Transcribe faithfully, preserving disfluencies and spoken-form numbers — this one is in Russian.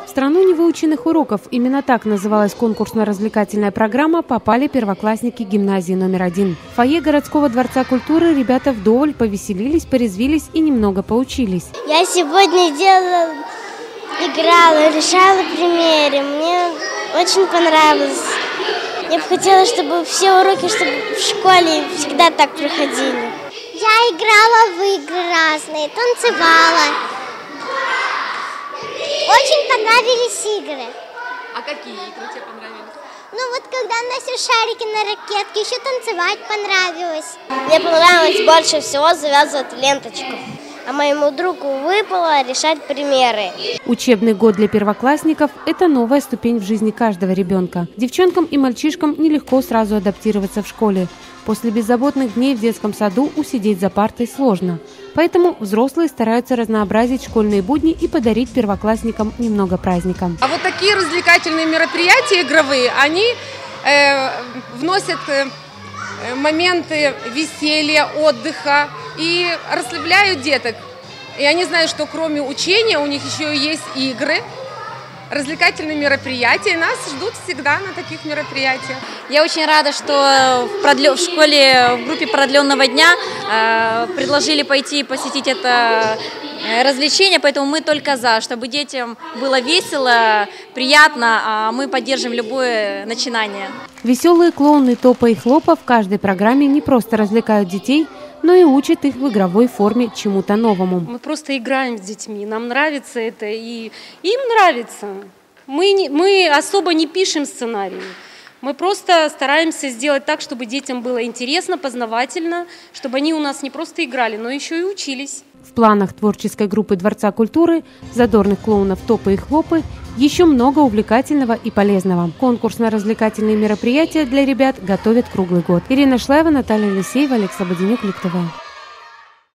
В страну невыученных уроков, именно так называлась конкурсно-развлекательная программа, попали первоклассники гимназии номер один. В фойе городского дворца культуры ребята вдоволь повеселились, порезвились и немного поучились. Я сегодня делала, играла, решала примеры. Мне очень понравилось. Я бы хотела, чтобы все уроки чтобы в школе всегда так проходили. Я играла в игры разные, танцевала. Очень понравились игры. А какие игры тебе понравились? Ну вот когда носишь шарики на ракетке, еще танцевать понравилось. Мне понравилось больше всего завязывать ленточку. А моему другу выпало решать примеры. Учебный год для первоклассников – это новая ступень в жизни каждого ребенка. Девчонкам и мальчишкам нелегко сразу адаптироваться в школе. После беззаботных дней в детском саду усидеть за партой сложно. Поэтому взрослые стараются разнообразить школьные будни и подарить первоклассникам немного праздника. А вот такие развлекательные мероприятия игровые, они э, вносят э, моменты веселья, отдыха и расслабляют деток. И они знают, что кроме учения у них еще есть игры, развлекательные мероприятия. И нас ждут всегда на таких мероприятиях. Я очень рада, что в, продлё... в школе в группе продленного дня э, предложили пойти посетить это развлечение, поэтому мы только за, чтобы детям было весело, приятно, а мы поддержим любое начинание. Веселые клоуны Топа и Хлопа в каждой программе не просто развлекают детей, но и учат их в игровой форме чему-то новому. Мы просто играем с детьми, нам нравится это, и им нравится. Мы, не, мы особо не пишем сценарий. Мы просто стараемся сделать так, чтобы детям было интересно, познавательно, чтобы они у нас не просто играли, но еще и учились. В планах творческой группы Дворца культуры, задорных клоунов Топа и Хлопы, еще много увлекательного и полезного. Конкурсно-развлекательные мероприятия для ребят готовят круглый год. Ирина Шлаева, Наталья Лисеева, Алекс Слободенюк, Лик ТВ.